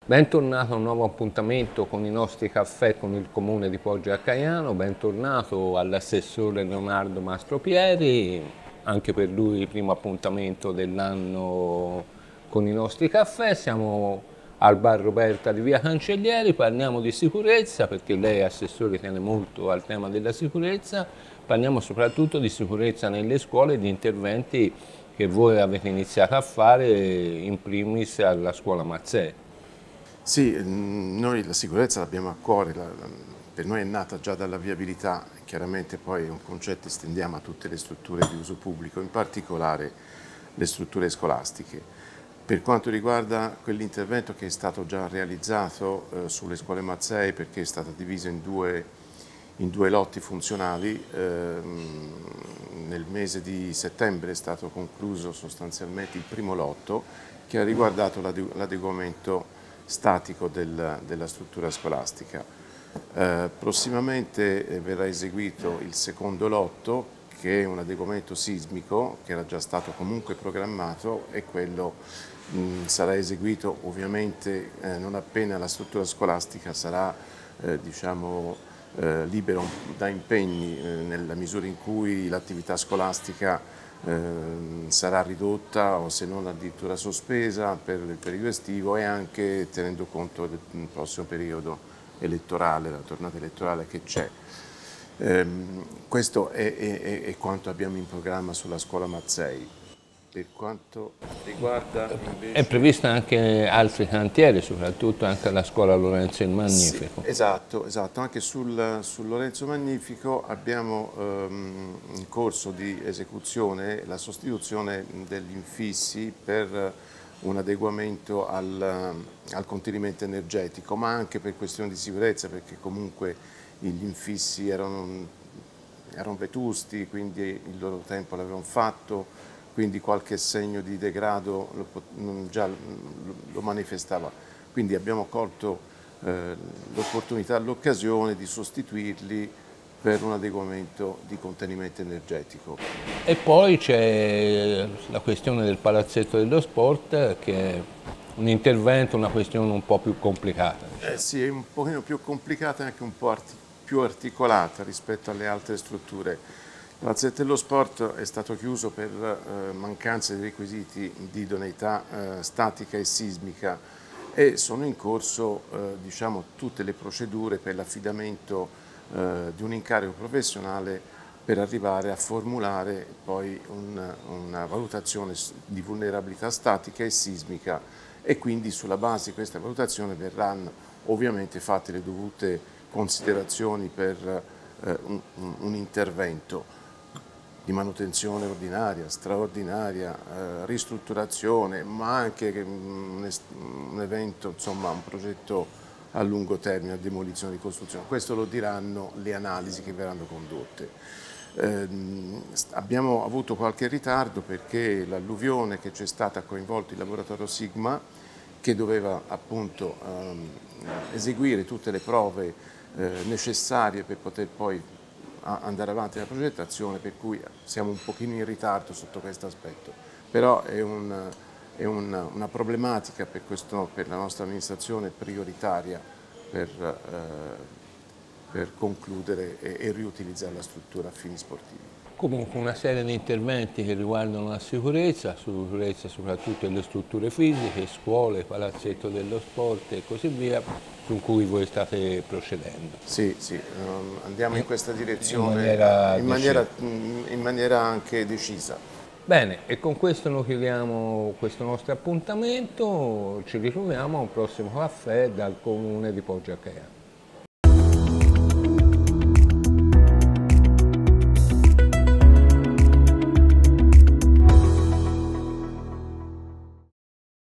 Bentornato a un nuovo appuntamento con i nostri caffè con il Comune di Poggio a Caiano, bentornato all'assessore Leonardo Mastropieri, anche per lui il primo appuntamento dell'anno con i nostri caffè. Siamo al bar Roberta di via Cancellieri, parliamo di sicurezza perché lei assessore tiene molto al tema della sicurezza, parliamo soprattutto di sicurezza nelle scuole e di interventi che voi avete iniziato a fare in primis alla scuola Mazzei. Sì, noi la sicurezza l'abbiamo a cuore, per noi è nata già dalla viabilità, chiaramente poi è un concetto che estendiamo a tutte le strutture di uso pubblico, in particolare le strutture scolastiche. Per quanto riguarda quell'intervento che è stato già realizzato sulle scuole Mazzei, perché è stata divisa in due lotti funzionali, nel mese di settembre è stato concluso sostanzialmente il primo lotto che ha riguardato l'adeguamento statico della struttura scolastica. Prossimamente verrà eseguito il secondo lotto, che è un adeguamento sismico che era già stato comunque programmato, e quello sarà eseguito ovviamente non appena la struttura scolastica sarà diciamo, libero da impegni, nella misura in cui l'attività scolastica sarà ridotta o se non addirittura sospesa per il periodo estivo, e anche tenendo conto del prossimo periodo elettorale, la tornata elettorale che c'è. Questo è quanto abbiamo in programma sulla scuola Mazzei. Per quanto riguarda invece... È prevista anche altri cantieri, soprattutto anche alla scuola Lorenzo il Magnifico. Sì, esatto, anche sul Lorenzo Magnifico abbiamo in corso di esecuzione la sostituzione degli infissi per un adeguamento al contenimento energetico, ma anche per questioni di sicurezza, perché comunque gli infissi erano vetusti, quindi il loro tempo l'avevano fatto, quindi qualche segno di degrado già lo manifestava. Quindi abbiamo colto l'opportunità, l'occasione di sostituirli per un adeguamento di contenimento energetico. E poi c'è la questione del palazzetto dello sport, che è un intervento, una questione un po' più complicata. Sì, è un pochino più complicata e anche un po' più articolata rispetto alle altre strutture. Il palazzetto dello sport è stato chiuso per mancanza di requisiti di idoneità statica e sismica, e sono in corso diciamo, tutte le procedure per l'affidamento di un incarico professionale per arrivare a formulare poi una valutazione di vulnerabilità statica e sismica, e quindi sulla base di questa valutazione verranno ovviamente fatte le dovute considerazioni per un intervento di manutenzione ordinaria, straordinaria, ristrutturazione, ma anche un evento, insomma un progetto a lungo termine, a demolizione e ricostruzione. Questo lo diranno le analisi che verranno condotte. Abbiamo avuto qualche ritardo perché l'alluvione che c'è stata ha coinvolto il laboratorio Sigma, che doveva appunto eseguire tutte le prove necessarie per poter poi andare avanti nella progettazione, per cui siamo un pochino in ritardo sotto questo aspetto, però è una problematica per la nostra amministrazione prioritaria per concludere e riutilizzare la struttura a fini sportivi. Comunque una serie di interventi che riguardano la sicurezza soprattutto delle strutture fisiche, scuole, palazzetto dello sport e così via, su cui voi state procedendo. Sì, andiamo in questa direzione in maniera anche decisa. Bene, e con questo noi chiudiamo questo nostro appuntamento, ci ritroviamo a un prossimo caffè dal Comune di Poggio a Caiano.